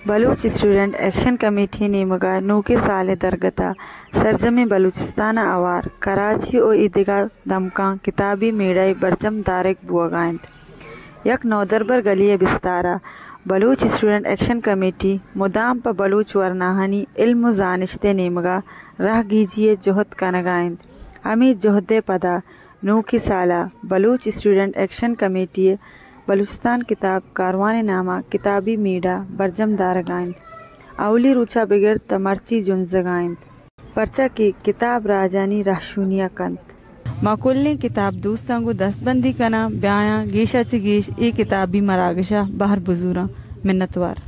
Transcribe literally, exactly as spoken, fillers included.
Baloch student action committee ने मगा नू के साल दरगता सरजमी बलूचिस्तान आवार कराची और ईदगा दमका किताबी मेड़ाई बरजम दारक बुआगाइंद यक नौदरबर गली बिस्तारा बलूच स्टूडेंट एक्शन कमेटी मुदाम पर बलूच वरनाहनी इल्म जानिश्ते नेमगा रह गीजिए जोहद कनगाइंद हमी जोहदे पदा नू की साला Baloch student action committee Balochistan किताब कारवान नामा किताबी मीडा बरजम दारगाइंद अवली रुचा बिगर तमर्ची जुनजगाइंद परचा की किताब राजानी राशूनिया कंत माकुल्ली किताब दोस्तंगु दस्तबंदी कना ब्याया गीशा ची गीश ई किताबी मरागशा बाहर बुजूरा मिन्नतवार।